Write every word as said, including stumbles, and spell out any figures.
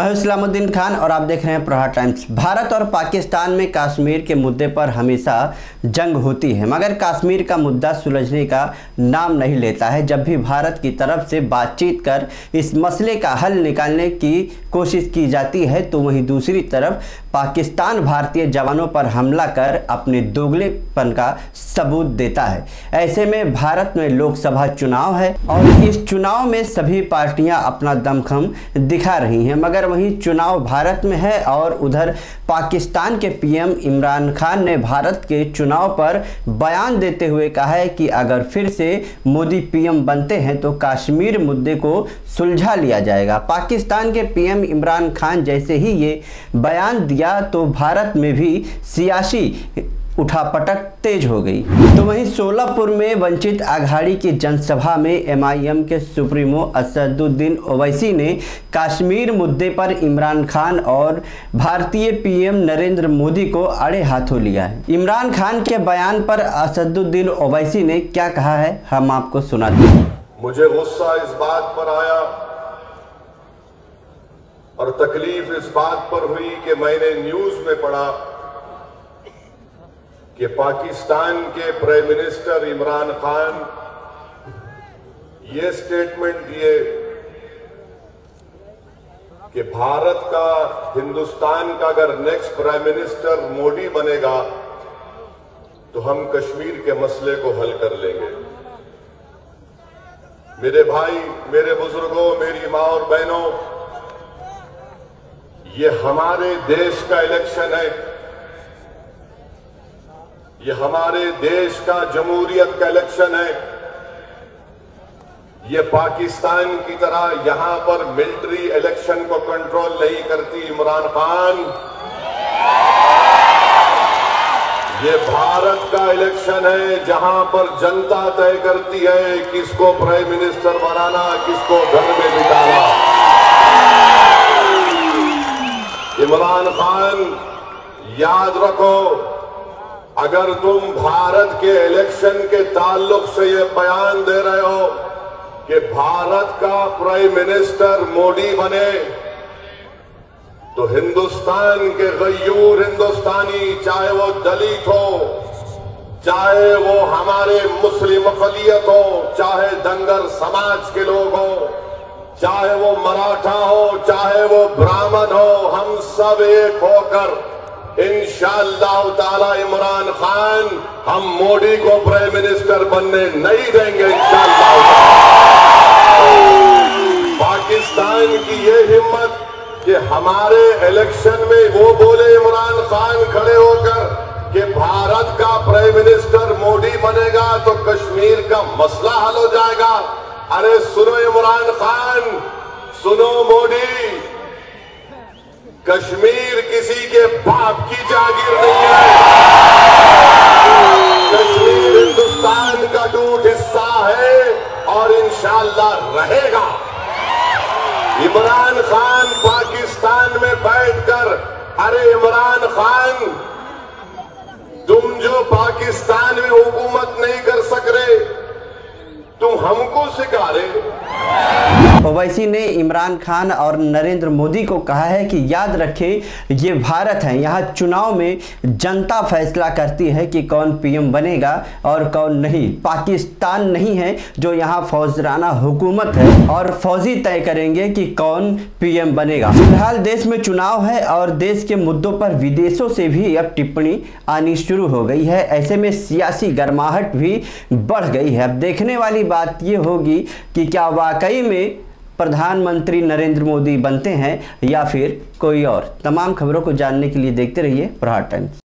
मैं हूं इस्लामुद्दीन खान और आप देख रहे हैं प्रहार टाइम्स। भारत और पाकिस्तान में कश्मीर के मुद्दे पर हमेशा जंग होती है, मगर कश्मीर का मुद्दा सुलझने का नाम नहीं लेता है। जब भी भारत की तरफ से बातचीत कर इस मसले का हल निकालने की कोशिश की जाती है, तो वहीं दूसरी तरफ पाकिस्तान भारतीय जवानों पर हमला कर अपने दोगलेपन का सबूत देता है। ऐसे में भारत में लोकसभा चुनाव है और इस चुनाव में सभी पार्टियां अपना दमखम दिखा रही हैं, मगर वहीं चुनाव भारत में है और उधर पाकिस्तान के पीएम इमरान खान ने भारत के चुनाव पर बयान देते हुए कहा है कि अगर फिर से मोदी पीएम बनते हैं तो कश्मीर मुद्दे को सुलझा लिया जाएगा। पाकिस्तान के पीएम इमरान खान जैसे ही ये बयान दिया तो भारत में भी सियासी उठापटक तेज हो गई। तो वहीं सोलापुर में वंचित आघाड़ी की जनसभा में एमआईएम के सुप्रीमो असदुद्दीन ओवैसी ने कश्मीर मुद्दे पर इमरान खान और भारतीय पीएम नरेंद्र मोदी को अड़े हाथों लिया है। इमरान खान के बयान पर असदुद्दीन ओवैसी ने क्या कहा है, हम आपको सुनाते हैं। मुझे गुस्सा इस बात पर आया और तकलीफ इस बात पर हुई कि मैंने न्यूज में पढ़ा कि पाकिस्तान के प्राइम मिनिस्टर इमरान खान ये स्टेटमेंट दिए कि भारत का, हिंदुस्तान का अगर नेक्स्ट प्राइम मिनिस्टर मोदी बनेगा तो हम कश्मीर के मसले को हल कर लेंगे। मेरे भाई, मेरे बुजुर्गों, मेरी मां और बहनों, ये हमारे देश का इलेक्शन है, ये हमारे देश का जमहूरियत का इलेक्शन है। ये पाकिस्तान की तरह यहां पर मिलिट्री इलेक्शन को कंट्रोल नहीं करती इमरान खान। ये भारत का इलेक्शन है जहां पर जनता तय करती है किसको प्राइम मिनिस्टर बनाना, किसको घर में बिठाना। इमरान खान, याद रखो, अगर तुम भारत के इलेक्शन के ताल्लुक से ये बयान दे रहे हो कि भारत का प्राइम मिनिस्टर मोदी बने, तो हिंदुस्तान के गयूर हिंदुस्तानी, चाहे वो दलित हो, चाहे वो हमारे मुस्लिम अक़लियत हो, चाहे दंगर समाज के लोग हो, चाहे वो मराठा हो, चाहे वो ब्राह्मण हो, हम सब एक होकर इंशाअल्लाह ताला इमरान खान, हम मोदी को प्राइम मिनिस्टर बनने नहीं देंगे इंशाअल्लाह। पाकिस्तान की ये हिम्मत कि हमारे इलेक्शन में वो बोले इमरान खान खड़े होकर कि भारत का प्राइम मिनिस्टर मोदी बनेगा तो कश्मीर का मसला हल हो जाएगा। अरे सुनो इमरान खान, सुनो मोदी, कश्मीर किसी के बाप की जागीर नहीं है। कश्मीर हिंदुस्तान का टूट हिस्सा है और इंशाअल्लाह रहेगा। इमरान खान पाकिस्तान में बैठकर, अरे इमरान खान, तुम जो पाकिस्तान में हुकूमत नहीं कर सक रहे, तुम हमको सिखा रहे। ओवैसी ने इमरान खान और नरेंद्र मोदी को कहा है कि याद रखें, ये भारत है, यहाँ चुनाव में जनता फैसला करती है कि कौन पीएम बनेगा और कौन नहीं। पाकिस्तान नहीं है जो यहाँ फौजराना हुकूमत है और फौजी तय करेंगे कि कौन पीएम बनेगा। फिलहाल देश में चुनाव है और देश के मुद्दों पर विदेशों से भी अब टिप्पणी आनी शुरू हो गई है। ऐसे में सियासी गर्माहट भी बढ़ गई है। अब देखने वाली बात ये होगी कि क्या वाकई में प्रधानमंत्री नरेंद्र मोदी बनते हैं या फिर कोई और। तमाम खबरों को जानने के लिए देखते रहिए प्रहार टाइम्स।